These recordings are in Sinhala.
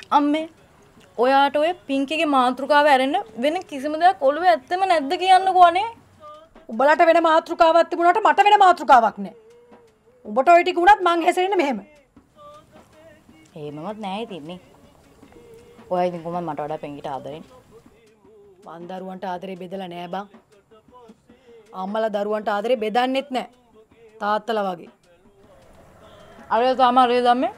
අම්මේ ඔයාට ඔය පිංකිගේ මාතෘකාව ඇරෙන්න වෙන කිසිම දෙයක් ඔළුවේ ඇත්තම නැද්ද කියන්නකෝ අනේ. උඹලට වෙන මාතෘකාවක් තිබුණාට මට වෙන මාතෘකාවක් නැහැ. උඹට ඔය ටික උනත් මං හැසිරෙන්නේ මෙහෙම. එහෙමවත් නැහැ ඉතින්නේ. ඔයා ඉතින් කොහොමද මට වඩා පිංකිට ආදරෙන්නේ? මං දරුවන්ට ආදරේ බෙදලා නෑ බං. අම්මලා දරුවන්ට ආදරේ බෙදන්නෙත් නෑ. තාත්තලා වගේ. අර තමයි දම්මේ.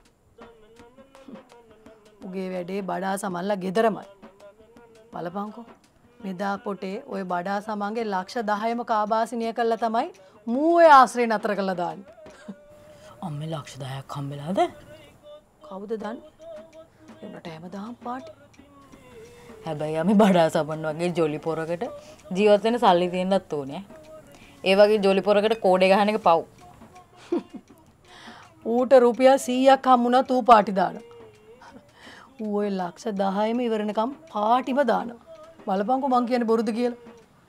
උගේ වැඩේ බඩා සමන්ලා ගෙදරමයි. බලපංකෝ. මෙදා පොටේ ওই බඩා සමන්ගේ ලක්ෂ 10ම කාබාසිනිය කළා තමයි මූ ඔය ආශ්‍රේ නතර කළා දාන්නේ. අම්මේ ලක්ෂ 10ක් හම්බෙලාද? කවුද දන්නේ? එන්නට හැමදාම පාටි. හැබැයි අපි බඩා සමන් වගේ ජොලි පොරකට ජීවත් වෙන සල්ලි තියෙන්නත් ඕනේ. ඒ වගේ ජොලි පොරකට කෝඩේ ගහන එක පව්. ඌට රුපියල් 100ක් හම්බුණත් ඌ පාටි දානවා. ඌ ඔය ලක්ෂ 10ම ඉවරනකම් පාටිම දානවා. බලපංකෝ මං කියන්නේ බොරුද කියලා.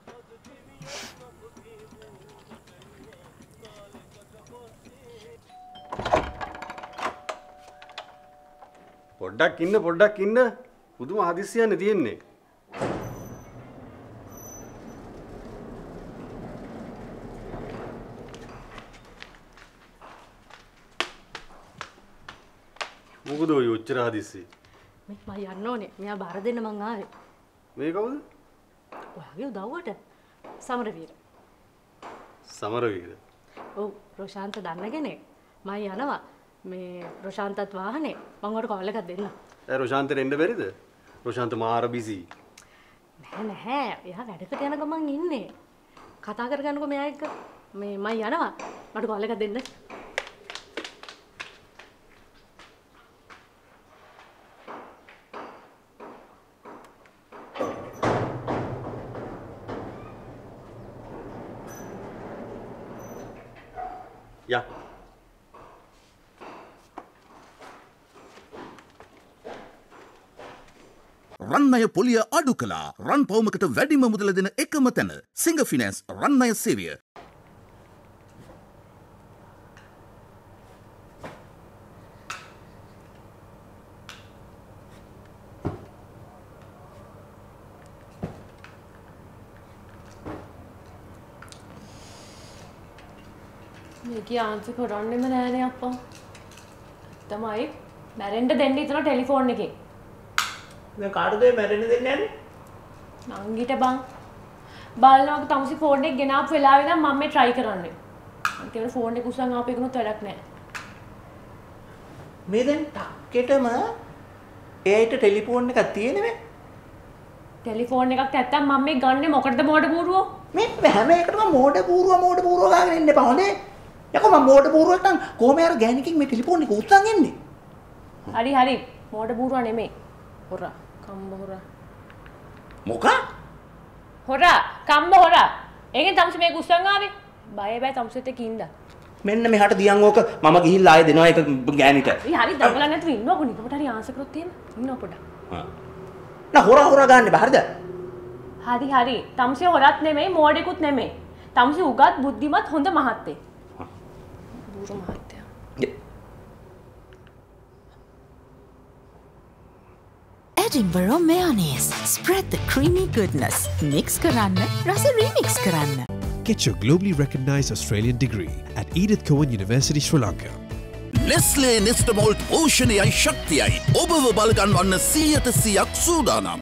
පොඩ්ඩක් ඉන්න පුදුම හදිස්සියන්නේ තියෙන්නේ. මොකද ඔය උච්චර හදිස්සි? මම යන්න ඕනේ. මෙයා බාර දෙන්න මං ආවේ. මේ කවුද? ඔයාගේ උදව්වට සමරවීර. සමරවීර. ඔව් රොෂාන්ත දන්න කෙනෙක්. මම යනවා. මේ රොෂාන්තත් වාහනේ මම උඩ කෝල් එකක් දෙන්න. ඒ රොෂාන්තට එන්න බැරිද? රොෂාන්ත මාර බිසි. නැහැ. එයා වැඩකට යන ගමන් ඉන්නේ. කතා කරගන්නකෝ මෙයා එක්ක. මේ මම යනවා. මට කෝල් එකක් දෙන්න. යා රන්නය පොලිය අඩු කළා. රන් පවුමකට වැඩිම මුදල දෙන එකම තැන සිංග ෆිනෑන්ස් රන්නය සේවය. මේක ආන්සර් කරන්නෙම නෑනේ අප්පා. තමයි මැරෙන්න දෙන්න හිතන ටෙලිෆෝන් එකේ. දැන් කාටද මැරෙන්න දෙන්නේ යන්නේ? නංගිට බං. බාලනවාක තමුසි ෆෝන් එක ගෙනාපු වෙලාවෙ ඉඳන් මම මේ try කරන්නේ. අන්තිමට ෆෝන් එක උස්සන් ආපු එකනොත් වැඩක් නෑ. මේ දැන් ටක්කෙටම එයාට ටෙලිෆෝන් එකක් තියෙනවේ. ටෙලිෆෝන් එකක් නැත්තම් මම මේ ගන්නේ මොකටද මෝඩ බූරුවෝ? මේ හැම එකටම මෝඩ බූරුව ගාගෙන ඉන්න එපා හොඳේ. යකෝ මම මෝඩ බූරුවෙක් නම් කොහොම යාර ගෑණිකින් මේ ටෙලිෆෝන් එක උස්සන් එන්නේ? හරි මෝඩ බූරුවා නෙමෙයි. හොරා කම්බ හොරා. මොකා? හොරා කම්බ හොරා. ඒකෙන් තමුසි මේක උස්සන් ආවේ. බය තමුසිට කින්ද. මෙන්න මෙහාට දියන් ඕක මම ගිහිල්ලා ආයෙ දෙනවා ඒක ගෑණිට. හරි දඟලන්න නැතුව ඉන්නකො නිකමට හරි ආන්සර් කරොත් එහෙම ඉන්නකො පොඩක්. නෑ හොරා ගන්න බෑ හරිද? හරි තමුසි හොරත් නෙමෙයි මෝඩෙකුත් නෙමෙයි. තමුසි උගත් බුද්ධිමත් හොඳ මහත්තයෙක්. බූරු මහත්තයා. Edinburgh mayonnaise. Spread the creamy goodness. Mix karanna, rasa remix karanna. Get your globally recognized Australian degree at Edith Cowan University, Sri Lanka. Nestle Nestamalt Oceaniyai Shaktiyai ඔබව බලගන්වන්න 100%ක් සූදානම්.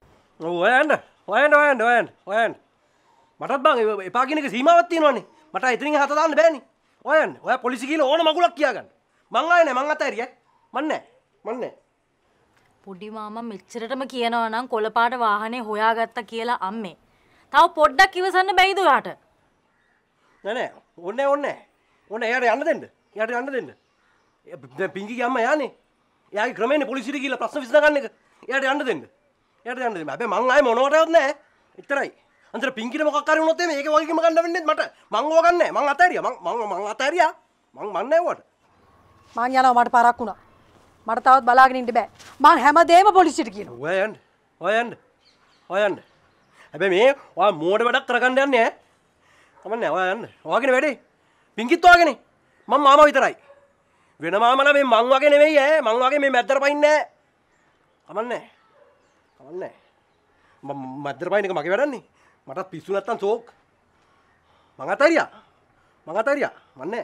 ඔයන් මටත් බං එපා කියන එක සීමාවක් තියෙනවනේ. මට එතනින් හත දාන්න බෑනේ. ඔය පොලිසිය කියලා ඕන මගුලක් කියාගන්න. මං ආයේ නෑ මං අතෑරියා. මන් නෑ. පොඩි මාමා මෙච්චරටම කියනවා නම් කොළපාට වාහනේ හොයාගත්තා කියලා අම්මේ. තව පොඩ්ඩක් ඉවසන්න බැයිද ඔයාට? නෑ. ඕනේ එයාට යන්න දෙන්න. දැන් පිංගිගේ අම්මා යන්නේ. එයාගේ ක්‍රමෙන්නේ පොලිසියට ගිහලා ප්‍රශ්න විසඳගන්න එක. එයාට යන්න දෙන්න. හැබැයි මං ආයේ මොනවටවත් නෑ. එච්චරයි. අන්තර පිංගිට මොකක් හරි වුණොත් මේක වගේම ගන්න වෙන්නේ මට. මං ඕවා ගන්නෑ. මං අතෑරියා. මං නෑ ඕවට. මං යනවා මට පාරක් වුණා. මට තවත් බලාගෙන ඉන්න බෑ. මං හැමදේම පොලිසියට කියනවා. ඔය යන්න. හැබැයි මේ ඔයා මෝඩ වැඩක් කරගන්න යන්නේ ඈ. කමන්නේ ඔයා යන්න. ඔයාගෙන වැඩේ. පිංගිත් ඔයාගෙන. මම මාමා විතරයි. වෙන මාමා නම් මේ මං වගේ නෙවෙයි ඈ. මං වගේ මේ මැද්දට පයින්නේ නෑ. කමන්නේ. කමන්නේ. මද්දර පයින් එක මගේ වැඩන්නේ. මටත් පිස්සු නැත්තම් සෝක්. මං අතරියා. මන්නේ.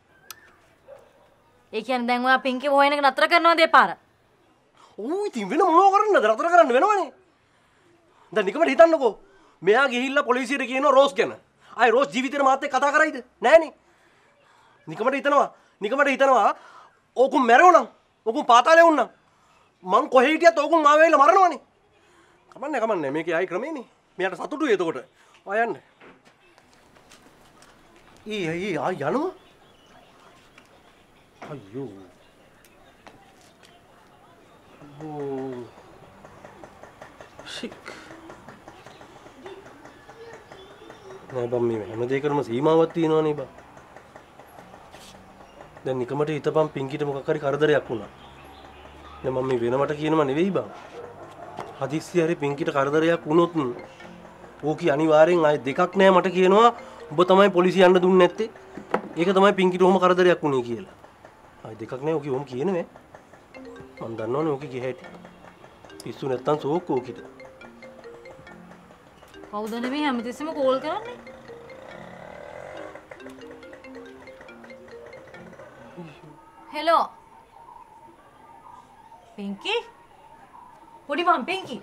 ඒ කියන්නේ දැන් ඔයා පින්කි හොයන එක නතර කරනවද ඒ පාර? ඌ ඉතින් වෙන මොනව කරන්නද? නතර කරන්න වෙනවනේ. දැන් නිකමට හිතන්නකෝ. මෙයා ගිහිල්ලා පොලිසියට කියනවා රෝස් ගැන. ආයි රෝස් ජීවිතේට මාත් එක්ක කතා කරයිද? නෑනේ. නිකමට හිතනවා ඕකුම් මැරෙවනම් ඕකුම් පාතාලේ වුණා. මං කොහේ හිටියත් ඕකුම් ආව වෙයිලා මරනවනේ. කමන්නේ මේකේ ආයි ක්‍රමේනේ. මෙයාට සතුටුයි එතකොට. ඔය යන්න. ඊ ආයි යනවා. අයියෝ. Oh. Shit. නෑ බම් මේ හැම දෙයකටම සීමාවක් තියෙනවනේ බම්. දැන් නිකමට හිතපම් පින්කිට මොකක් හරි කරදරයක් වුණා. දැන් මම මේ වෙනවට කියනම නෙවෙයි බම්. හදිස්සි හරි පින්කිට කරදරයක් වුණොත් ඕකි අනිවාර්යෙන් ආයේ දෙකක් නෑ මට කියනවා ඔබ තමයි පොලිසිය යන්න දුන්නේ නැත්තේ. ඒක තමයි පින්කිට ඔහොම කරදරයක් වුණේ කියලා. ආයේ දෙකක් නෑ ඕකි ඔහොම කියනවේ. මම දන්නවනේ ඕකි ගිය හැටි. පිස්සු නැත්තම් සෝක් ඕකිට. කවුද මේ හැමතිස්සෙම කෝල් කරන්නේ? හෙලෝ. පින්කි? පොඩි මම් පින්කි.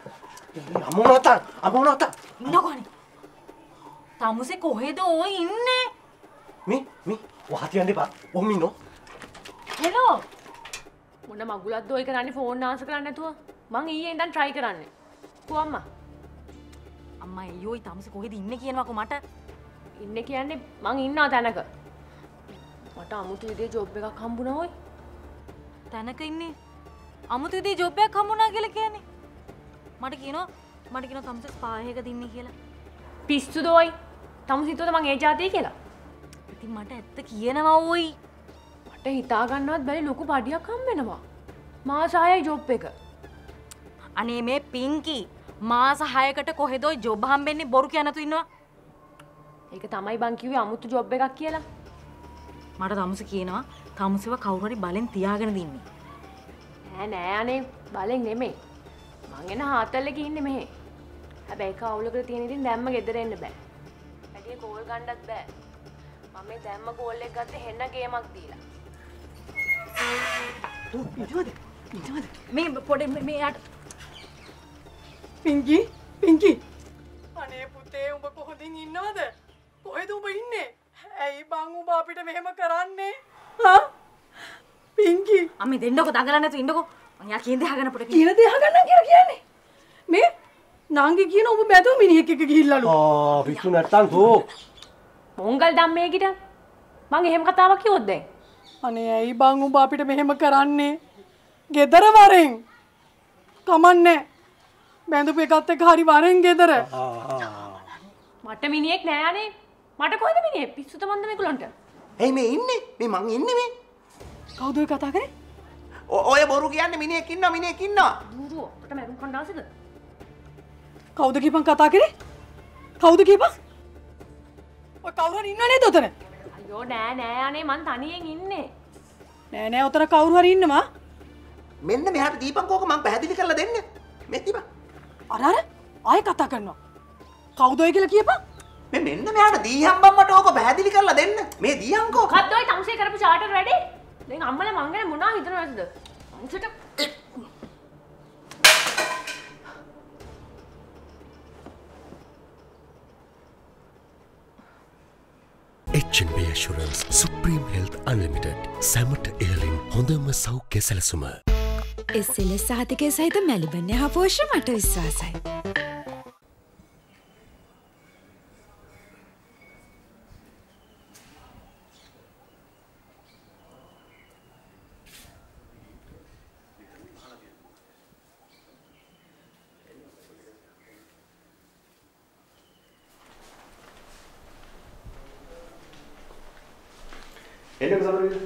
අමෝනත. ඉන්නකොනේ. තමුසේ කොහෙද ඔය ඉන්නේ? මේ වහතියන් දෙපා. ඔහොම ඉන්නෝ. හෙලෝ. මොන මගුලක්ද ඔය කරන්නේ ෆෝන් ආන්සර් කරන්නේ නැතුව? මං ඊයේ ඉඳන් try කරන්නේ. කො අම්මා? අම්මා අයියෝයි තමුසේ කොහෙද ඉන්නේ කියනවාකෝ මට. ඉන්නේ කියන්නේ මං ඉන්නා තැනක. මට අමුතු විදිහේ ජොබ් එකක් හම්බුණා ඔය. තැනක ඉන්නේ. අමුතු විදිහේ ජොබ් එකක් හම්බුණා කියලා කියන්නේ. මට කියනවා තමුසේ ස්පා එකක දින්නේ කියලා. පිස්සුද ඔයි? තමුසේ හිතුවද මං ඒ જાතිය කියලා? ඉතින් මට ඇත්ත කියනවා ඔයි. මට හිතා ගන්නවත් බැරි ලොකු පඩියක් හම්බ වෙනවා. මාස 6යි ජොබ් එක. අනේ මේ පින්කි මාස 6කට කොහෙද ඔය ජොබ් හම්බෙන්නේ බොරු කියන තු ඉන්නවා. ඒක තමයි බං කිව්වේ අමුතු ජොබ් එකක් කියලා. මට තමුසේ කියනවා තමුසේව කවුරු හරි බලෙන් තියාගෙන දින්නේ. නෑ අනේ බලෙන් නෙමෙයි. මං එන හාතල්ලේ ඉන්නේ මෙහෙ. හැබැයි කවුලකට තියෙන ඉතින් දැම්ම ගෙදර එන්න බෑ. වැඩි කෝල් ගන්නත් බෑ. මම මේ දැම්ම කෝල් එක ගත්තේ හෙන්න ගේමක් දීලා. ඉන්නවද? මේ පොඩි මේ යට පින්කි අනේ පුතේ උඹ කොහොදින් ඉන්නවද? කොහෙද උඹ ඉන්නේ? ඇයි බං උඹ අපිට මෙහෙම කරන්නේ? හා? පින්කි අම්මේ දෙන්නකො දඟලන්න නැතුව ඉන්නකො. මං යා කියන දේ අහගන්න පොඩ කියන දේ අහගන්න කියලා කියන්නේ. මේ නාංගි කියන උඹ බැදෝ මිනිහෙක් එක්ක ගිහිල්ලාලු. පිස්සු නැත්තම් සෝක්. මොංගල් ධම්මේකිට මං එහෙම කතාවක් කිව්වොත් දැන්. අනේ ඇයි බං උඹ අපිට මෙහෙම කරන්නේ? ගෙදර වරෙන්. කමන්නේ. බැඳපු එකත් එක්ක හරි වරෙන් ගෙදර. මට මිනිහෙක් නෑ අනේ. මට කොහෙද මිනිහෙක්? පිස්සුද මන්ද මේගොල්ලන්ට? ඇයි මේ ඉන්නේ? මේ මං ඉන්නේ මේ. කවුද ඔය කතා කරේ? ඔය බොරු කියන්නේ මිනිහෙක් ඉන්නවා. දුරුව මට මරුන් කණ්ඩාසිද? කවුද කියපන් කතා කරේ? කවුද කියපන්? ඔය කවුරු හරි ඉන්නව නේද උතන? අයියෝ නෑ අනේ මං තනියෙන් ඉන්නේ. නෑ උතන කවුරු හරි ඉන්නවා. මෙන්න මෙහාට දීපන්කෝක මං පැහැදිලි කරලා දෙන්න. මේ දීපන්. අර ආයෙ කතා කරනවා. කවුද ඔය කියලා කියපන්. මේ මෙන්න මෙහාට දීහම්බම් මට ඕක පැහැදිලි කරලා දෙන්න. මේ දීහම්කෝ. මොකද්ද ඔය තමුසේ කරපු චාටර් වැඩේ? දැන් අම්මලා මං ගැන මොනවා හිතනවද? අන්සට HNB Assurance Supreme Health Unlimited සැමට එයලින් හොඳම සෞඛ්‍ය සැලසුම. එස්සෙල සහතිකය සහිත මැලිබන්න හා පෝෂ්‍ය මට විශ්වාසයි. එන්නක සමරවිද?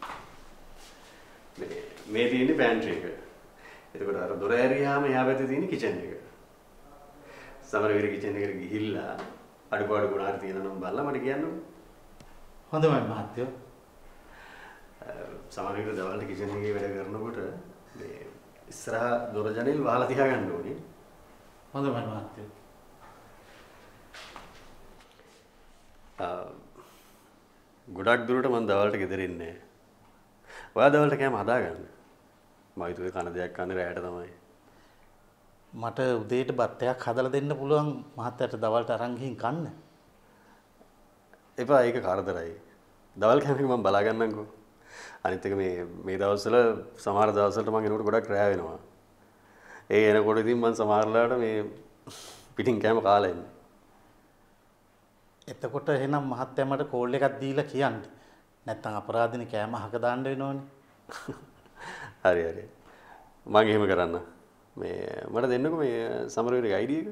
මේ තියෙන්නේ පෑන්ට්‍රි එක. එතකොට අර දොර ඇරියාම එහා පැත්තේ තියෙන්නේ කිචන් එක. සමරවිද කිචන් එකට ගිහිල්ලා අඩුපාඩු ගුණ හරි තියෙනවා නම් බලලා මට කියන්න. හොඳයි මහත්තයෝ. සමරවිද දවල්ට කිචන් එකේ වැඩ කරනකොට මේ ඉස්සරහා දොර ජනෙල් වහලා තියාගන්න ඕනේ. හොඳයි මහත්තයෝ. ගොඩක් දුරට මම දවල්ට ගෙදර ඉන්නේ නැහැ. ඔයා දවල්ට කෑම හදාගන්න. මම හිතුවේ කන දෙයක් කන්නේ රැයට තමයි. මට උදේට බත්තයක් හදලා දෙන්න පුළුවන් මහත්තයාට දවල්ට අරන් ගිහින් කන්න. එපා ඒක කරදරයි. දවල් කෑම එක මම බලා ගන්නම්කෝ. අනිත් එක මේ දවස්වල සමහර දවස්වලට මම එනකොට ගොඩක් රැ වෙනවා. ඒ එනකොට ඉතින් මම සමහරලාට මේ පිටින් කෑම කාලා ඉන්නේ. එතකොට එහෙනම් මහත්තයා මට කෝල් එකක් දීලා කියන්න. නැත්තම් අපරාධිනේ කෑම අහක දාන්න වෙනවනේ. හරි හරි. මම එහෙම කරන්න. මේ මට දෙන්නකෝ මේ සමරවීරගේ ID එක.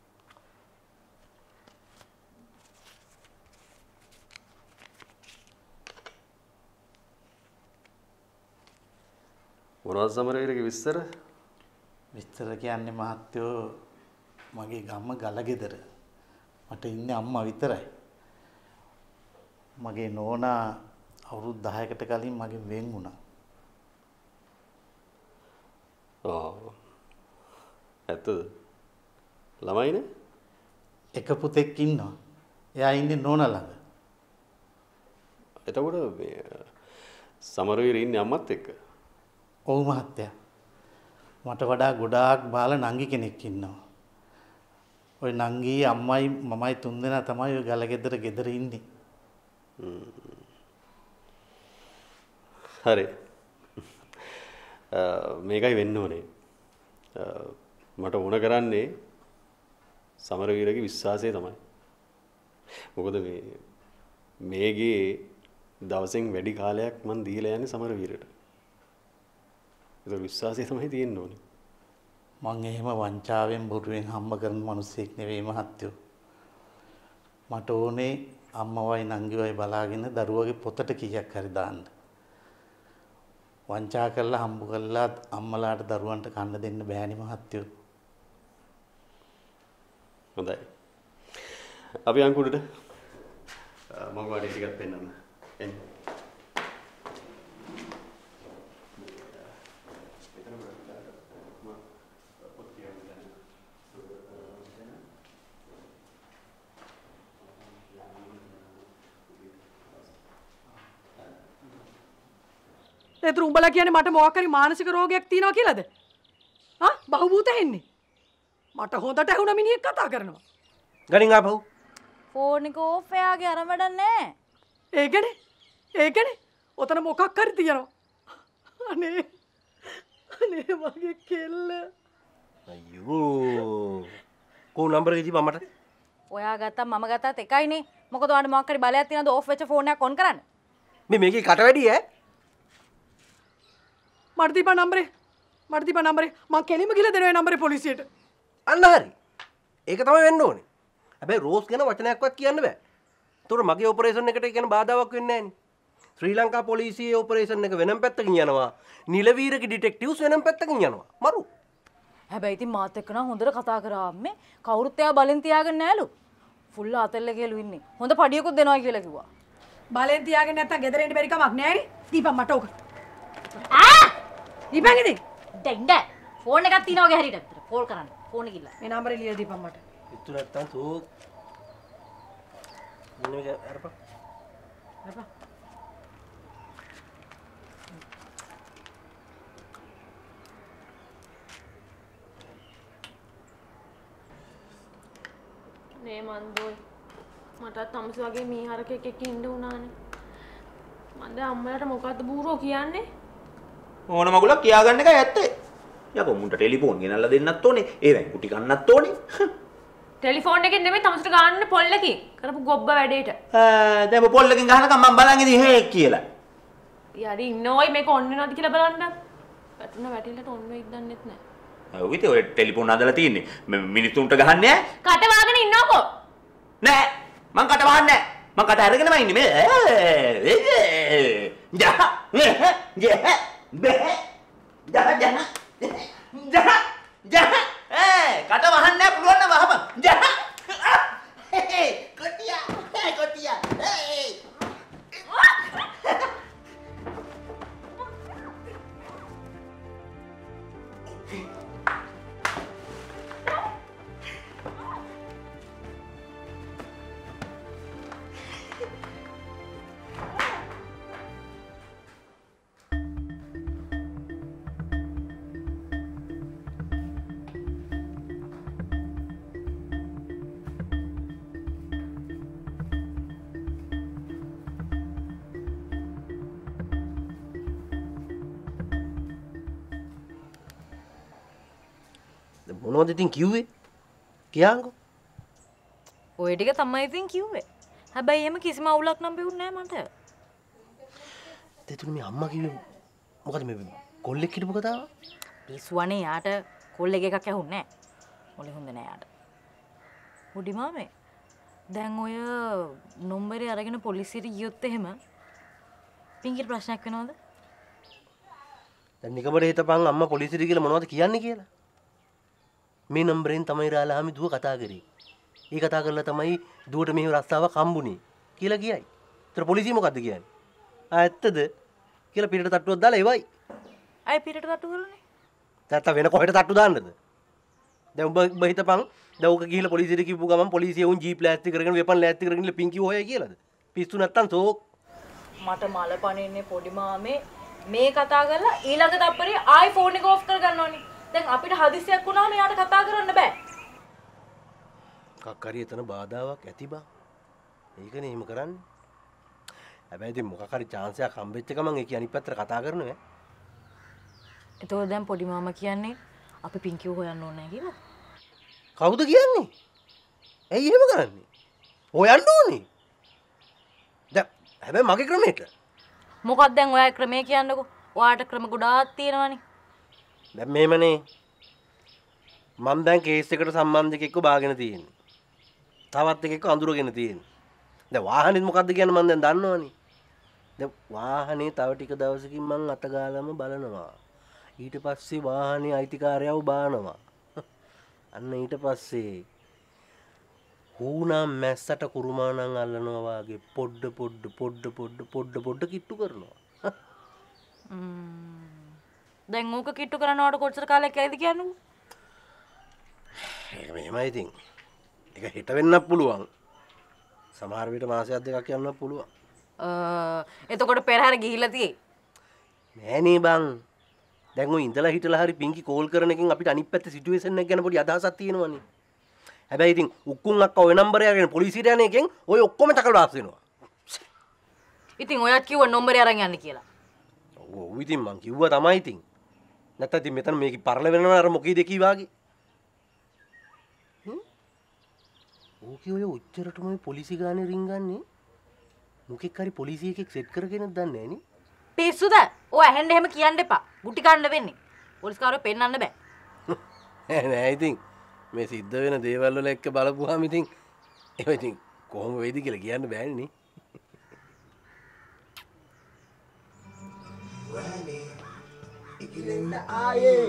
මොනවද සමරවීරගේ විස්තර? විස්තර කියන්නේ මහත්තයෝ මගේ ගම ගලගෙදර. මට ඉන්නේ අම්මා විතරයි. මගේ නෝනා අවුරුදු 10කට කලින් මගෙන් වෙන් වුණා. ඇත්තද? ළමයිනේ? එක පුතෙක් ඉන්නවා. එයා ඉන්නේ නෝනා ළඟ. එතකොට මේ සමරවීර ඉන්නේ අම්මත් එක්ක? ඔව් මහත්තයා. මට වඩා ගොඩාක් බාල නංගි කෙනෙක් ඉන්නවා. ඔය නංගි අම්මයි මමයි තුන්දෙනා තමයි ඔය ගලගෙදර ගෙදර ඉන්නේ. හරි. මේකයි වෙන්න ඕනේ. මට ඕන කරන්නේ සමරවීරගේ විශ්වාසය තමයි. මොකද මේගේ දවසෙන් වැඩි කාලයක් මං දීලා යන්නේ සමරවීරට. ඒක විශ්වාසය තමයි තියෙන්න ඕනේ. මං එහෙම වංචාවෙන් බොරුවෙන් හම්බ කරන මිනිස්සෙක් නෙවෙයි මහත්තයෝ. මට ඕනේ අම්මවයි නංගිවයි බලාගෙන දරුවගේ පොතට කීයක් හරි දාන්න. වංචා කරලා හම්බ කරලා අම්මලාට දරුවන්ට කන්න දෙන්න බෑනේ මහත්තයෝ. හොඳයි. අපි අංකුඩට මම වාඩි ටිකක් පෙන්නන්න. එන්න. ඒතර උඹලා කියන්නේ මට මොකක් හරි මානසික රෝගයක් තියෙනවා කියලාද? හා බහූබූත එන්නේ. මට හොඳට ඇහුණ මිනිහෙක් කතා කරනවා. ගණින් ආපහු. ෆෝන් එක ඕෆ් එයාගේ අර වැඩක් නැහැ. ඒකනේ. ඔතන මොකක් හරි තියෙනවා. අනේ මගේ කෙල්ල. අයියෝ. කෝ නම්බර එක දීපන් මට. ඔයා ගත්තා මම ගත්තාත් එකයිනේ. මොකද ඔයාලට මොකක් හරි බලයක් තියෙනවද ඕෆ් වෙච්ච ෆෝන් එකක් ඔන් කරන්න? මේකේ කට වැඩි ඈ. මට දීපන් නම්බරේ. මං කෙලින්ම ගිහලා දෙනවා ඒ නම්බරේ පොලිසියට. අන්න හරි. ඒක තමයි වෙන්න ඕනේ. හැබැයි රෝස් ගැන වචනයක්වත් කියන්න බෑ. ඒතකොට මගේ ඔපරේෂන් එකට කියන බාධාවක් වෙන්නේ නැහනේ. ශ්‍රී ලංකා පොලිසියේ ඔපරේෂන් එක වෙනම පැත්තකින් යනවා. නිලවීරගේ ඩිටෙක්ටිව්ස් වෙනම පැත්තකින් යනවා. මරු. හැබැයි ඉතින් මාත් එක්ක නම් හොඳට කතා කරා අම්මේ. කවුරුත් එයා බලෙන් තියාගෙන නෑලු. ෆුල් ආතල්ල ගේලු ඉන්නේ. හොඳ පඩියකුත් දෙනවා කියලා කිව්වා. බලෙන් තියාගෙන නැත්තම් ගෙදර එන්න බැරි කමක් නෑනේ. දීපන් මට ඕක. දීපන් ඉතින්. දෙන්න. ෆෝන් එකක් තියනවා වගේ හරියට. කෝල් කරන්න. ෆෝන් එක ඉල්ල. මේ නම්බරේ ලියලා දීපන් මට. ඉතු නැත්තම් තෝ මොනේ අරපන්. නේ මන්දෝයි මටත් තමස වගේ මීහරකෙක් එක්ක ඉන්න උනානේ. මන්ද අම්මලාට මොකද්ද බූරෝ කියන්නේ? ඕන මගුලක් කියාගන්න එකයි ඇත්තේ. යකෝ මුන්ට ටෙලිෆෝන් ගෙනල්ලා දෙන්නත් ඕනේ. ඒවෙන් කුටි ගන්නත් ඕනේ. ටෙලිෆෝන් එකෙන් නෙමෙයි තමසට ගන්න පොල්ලකින්. කරපු ගොබ්බ වැඩේට. දැන් පොල්ලකින් ගහනකම් මම බලන් ඉතින් හේ කියලා. යාරි ඉන්නෝයි මේක ඔන්න වෙනවද කියලා බලන්න. වැටුණ වැටිල්ලට ඔන්න වෙයිද දන්නෙත් නැහැ. ඔව් ඉතින් ඔය ටෙලිෆෝන් හදලා තියෙන්නේ. මිනිත්තුන්ට ගහන්නේ ඈ. කට වහගෙන ඉන්නවකෝ. නෑ මං කට වහන්නේ නෑ. මං කට අරගෙනම ඉන්නේ මේ. ජහ කට වහන්න නෑ පුළුවන් නම් වහපන්. ජහ කොටියා මොනවද ඉතින් කිව්වේ? කියාංකෝ. ඔය ටික තමයි ඉතින් කිව්වේ. හැබැයි එහෙම කිසිම අවුලක් නම් පෙවුන්නේ නැහැ මට. දෙතුන් මේ අම්මා කිව්වේ මොකද මේ කොල්ලෙක් හිටපු කතාව? පිස්සුවනේ යාට කොල්ලෙක් එකක් ඇහුන්නේ නැහැ. මොලේ හොඳ නැහැ යාට. උඩි මාමේ. දැන් ඔය නම්බරේ අරගෙන පොලිසියට ගියොත් එහෙම පින්කිට ප්‍රශ්නයක් වෙනවද? දැන් නිකබඩ හිටපන් අම්මා පොලිසියට කියලා මොනවද කියන්නේ කියලා. මේ නම්බරෙන් තමයි රාලහාමි දුව කතා කරේ. ඒ කතා කරලා තමයි දුවට මෙහෙම රස්සාවක් හම්බුනේ කියලා කියයි. ඒතර පොලිසිය මොකද්ද කියන්නේ? ඇත්තද කියලා පිටට තට්ටුවක් දාලා එවයි. අය පිටට තට්ටු කරන්නේ. නැත්නම් වෙන කොහෙට තට්ටු දාන්නද? දැන් ඔබ හිතපන් දැන් ඔක ගිහිල්ලා පොලිසියට කිව්ව ගමන් පොලිසිය උන් ජීප් ලෑස්ති කරගෙන වෙපන් ලෑස්ති කරගෙන ඉන්න පින්කි හොයයි කියලාද? පිස්සු නැත්තම් සෝක්. මට මල පණින්නේ පොඩි මාමේ මේ කතා කරලා ඊළඟ තප්පරේ ආයි ෆෝන් එක ඔෆ් කරගන්න ඕනි. දැන් අපිට හදිසියක් වුණාම යාට කතා කරන්න බෑ. මොකක් හරි එතන බාධාවක් ඇති බා. ඒකනේ එහෙම කරන්නේ. හැබැයි ඉතින් මොකක් හරි chance එකක් හම්බෙච්ච ගමන් ඒක අනිත් පැත්තට කතා කරනවා. එතකොට දැන් පොඩි මාමා කියන්නේ අපි පින්කිව හොයන්න ඕනේ කියලා. කවුද කියන්නේ? ඇයි එහෙම කරන්නේ? හොයන්න ඕනේ. දැන් හැබැයි මගේ ක්‍රමයට. මොකක්ද දැන් ඔයා ක්‍රමේ කියන්නකෝ. ඔයාට ක්‍රම ගොඩාක් තියෙනවානේ. දැන් මේමනේ මම දැන් කේස් එකට සම්බන්ධ එක්ක බාගෙන තියෙන්නේ. තවත් එකෙක්ව අඳුරගෙන තියෙන්නේ. දැන් වාහනේත් මොකද්ද කියන්නේ මම දැන් දන්නවනේ. දැන් වාහනේ තව ටික දවසකින් මං අතගාලම බලනවා. ඊට පස්සේ වාහනේ අයිතිකාරයව බානවා. අන්න ඊට පස්සේ හුණා මැස්සට කුරුමානම් අල්ලනවා වාගේ පොඩ්ඩ කිට්ටු කරනවා. දැන් ඕක කිට්ටු කරනවට කොච්චර කාලයක් ඇයිද කියන්නේ? ඒක මෙහෙමයි ඉතින්. ඒක හිට වෙන්නත් පුළුවන්. සමහර විට මාසයක් දෙකක් යන්නත් පුළුවන්. එතකොට පෙරහැර ගිහිල්ලා තියෙයි. නෑනේ බං. දැන් ඔය ඉඳලා හිටලා හරි පින්කි කෝල් කරන එකෙන් අපිට අනිත් පැත්තේ සිටුේෂන් එක ගැන පොඩි අදහසක් තියෙනවනේ. හැබැයි ඉතින් උක්කුන් අක්කා ඔය නම්බරය අරගෙන පොලිසියට යන එකෙන් ඔය ඔක්කොම චකල වාස් වෙනවා. ඉතින් ඔයත් කිව්ව නම්බරය අරන් යන්න කියලා. ඔව් ඉතින් මං කිව්වා තමයි ඉතින්. නැත්නම් ඉතින් මෙතන මේක පරල වෙනවා අර මොකීද කීවාගේ. ඕකේ ඔය උච්චරටම පොලිසි ගානේ රින්ගන්නේ. මොකෙක් හරි පොලිසිය එකෙක් සෙට් කරගෙනද දන්නේ නෑනේ. පිස්සුද? ඔය ඇහෙන්න එහෙම කියන්න එපා. ගුටි කන්න වෙන්නේ. පොලිස්කාරයෝ පෙන්නන්න බෑ. නෑ ඉතින් මේ සිද්ධ වෙන දේවල් වල එක්ක බලපුවාම ඉතින් ඒක ඉතින් කොහොම වෙයිද කියලා කියන්න බෑනේ නේ. වනේ ඉකිලෙන්න ආයේ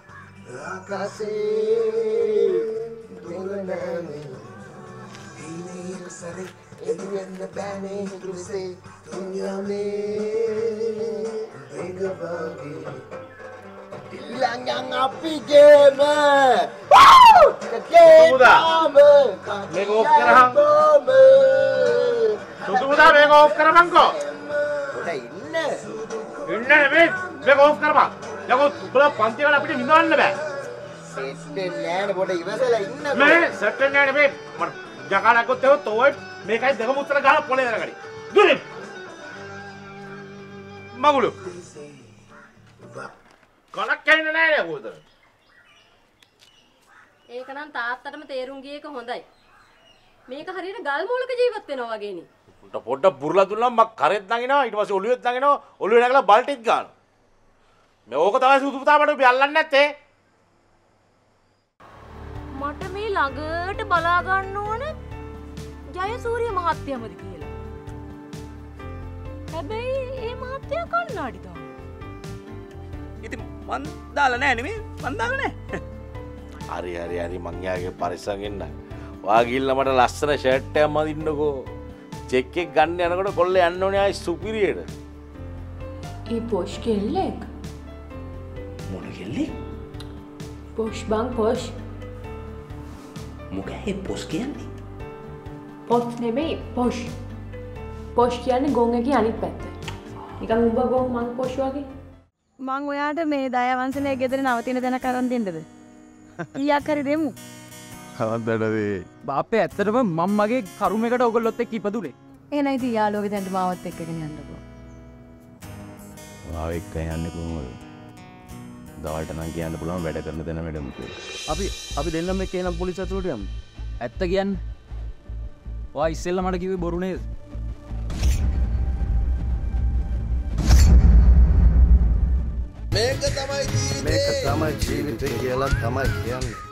ආකාශේ දෙවනනේ ඉනීක සරේ එදුවෙන්න බෑනේ හිතුසේ දුන්යානේ වෙගවාගේ ඉල්ලංගන් අපිගේම මේක ඔෆ් කරහම් සුදුමුදා මේක ඔෆ් කරපන්කෝ ඉන්න නෙමෙයි මේක ඔෆ් කරපන් යකෝ උඹලා පන්ති වල අපිට විඳවන්න බෑ සෙට් වෙන්නේ නෑනේ පොඩ ඉවසලා ඉන්න මේ සෙට් වෙන්නේ නෑ නෙමෙයි මට ජකාලක්කොත් තෙවොත් ඔය මේකයි දෙකම උත්තර ගහලා පොලේ දරගනි දුරි මගුලු කලක් කැින්න නෑ නේ උතර ඒක නම් තාත්තටම තේරුම් ගිය එක හොඳයි. මේක හරියට ගල් මූලක ජීවත් වෙනවා වගේනේ. පොඩ්ඩක් බුරලා දුන්නා මම කරෙත් නගිනවා ඊට පස්සේ ඔළුවෙත් නගිනවා ඔළුවේ නැගලා බල්ටිත් ගන්නවා. මේ ඕක තමයි සුදු පුතා මට අපි අල්ලන්නේ නැත්තේ. මට මේ ළඟට බලා ගන්න ඕන ජයසූරිය මහත්තයමද කියලා. හැබැයි ඒ මහත්තයා කන්නාඩි තමයි. ඉතින් මන් දාලා නෑ නෙමෙයි මන් දාලා නෑ. හරි මං යාගේ පරිස්සම් වෙන්න. ඔයා ගිහිල්ලා මට ලස්සන ෂර්ට් එකක් මදින්නකෝ. චෙක් එක ගන්න යනකොට කොල්ල යන්න ඕනේ ආයි පොෂ් බං පොෂ්. මොකෑ පොස් කියන්නේ? පොස් නෙමෙයි පොෂ්. පොෂ් කියන්නේ ගොන් එකේ අනිත් පැත්ත. නිකන් උඹ ගොන් මං පොෂ් වගේ. මං ඔයාට මේ දයාවංශලේ ගෙදර නවතින තැන කරන් දෙන්නද? ඊයක් හරි දෙමු. හවන්දටදී. බාප්පේ ඇත්තටම මම මගේ කරුමයකට ඔයගොල්ලොත් එක්ක ඉපදුනේ. එහෙනම් ඉතින් යාළුවගේ තැනට මාවත් එක්කගෙන යන්නකෝ. මාව එක්ක යන්නේ කොහොමද? දවල්ට නම් කියන්න පුළුවන් වැඩ කරන තැන වැඩමු කියලා. අපි දෙන්නම එක්ක එනම් පොලිස් අතුරට යමු. ඇත්ත කියන්නේ. ඔයා ඉස්සෙල්ලා මට කිව්වේ බොරු නේද? මේක තමයි ජීවිතේ කියලා තමයි කියන්නේ.